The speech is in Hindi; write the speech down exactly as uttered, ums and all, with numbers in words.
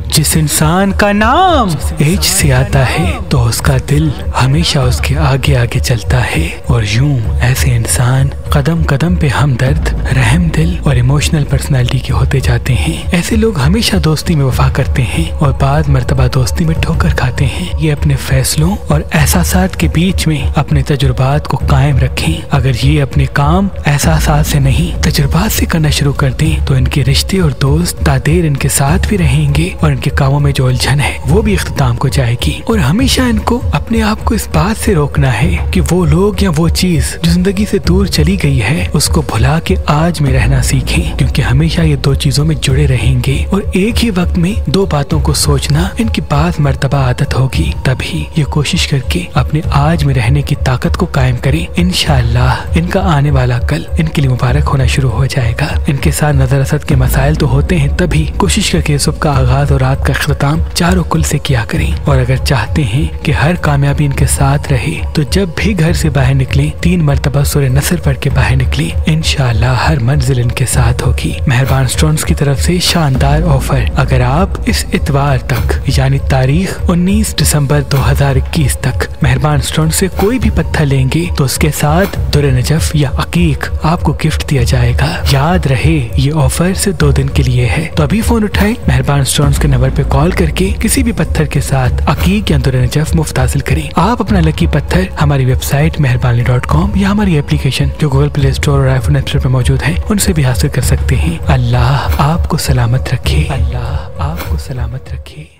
जिस इंसान का नाम एच से आता है तो उसका दिल हमेशा उसके आगे आगे चलता है। और यूं ऐसे इंसान कदम कदम पे हमदर्द, रहम दिल और इमोशनल पर्सनालिटी के होते जाते हैं। ऐसे लोग हमेशा दोस्ती में वफा करते हैं और बाद मर्तबा दोस्ती में ठोकर खाते हैं। ये अपने फैसलों और एहसासात के बीच में अपने तजुर्बात को कायम रखें। अगर ये अपने काम एहसासात से नहीं तजुर्बात से करना शुरू कर दें तो इनके रिश्ते और दोस्त तादेर इनके साथ भी रहेंगे और इनके कामों में जो उलझन है वो भी इख्तिताम को जाएगी। और हमेशा इनको अपने आप को इस बात से रोकना है कि वो लोग या वो चीज जो जिंदगी से दूर चली गई है उसको भुला के आज में रहना सीखें, क्योंकि हमेशा ये दो चीजों में जुड़े रहेंगे। और एक ही वक्त में दो बातों को सोचना इनकी बात मर्तबा आदत होगी। तभी ये कोशिश करके अपने आज में रहने की ताकत को कायम करें। इंशाअल्लाह इनका आने वाला कल इनके लिए मुबारक होना शुरू हो जाएगा। इनके साथ नजर असद के मसाइल तो होते हैं, तभी कोशिश करके सुबह का आगाज और रात का इख्तिताम चारों कुल से किया करें। और अगर चाहते हैं कि हर कामयाबी इनके साथ रहे तो जब भी घर से बाहर निकले तीन मर्तबा सूरह नसर पढ़ के बाहर निकले। इंशाअल्लाह हर मंजिल इनके साथ होगी। मेहरबान स्टोन्स की तरफ से शानदार ऑफर, अगर आप इस इतवार तक यानी तारीख उन्नीस दिसंबर दो हजार इक्कीस तक मेहरबान स्टोन से कोई भी पत्थर लेंगे तो उसके साथ दुर्र नजफ या अकीक आपको गिफ्ट दिया जाएगा। याद रहे ये ऑफर सिर्फ दो दिन के लिए है, तो अभी फोन उठाए मेहरबान स्टोन्स के नंबर पे कॉल करके किसी भी पत्थर के साथ अकीक या दुर्र नजफ मुफ्त हासिल करें। आप अपना लकी पत्थर हमारी वेबसाइट मेहरबानी डॉट कॉम या हमारी एप्लीकेशन जो गूगल प्ले स्टोर और आईफोन ऐप स्टोर पे मौजूद है उनसे भी हासिल कर सकते हैं। अल्लाह आपको सलामत रखे। अल्लाह आपको सलामत रखे।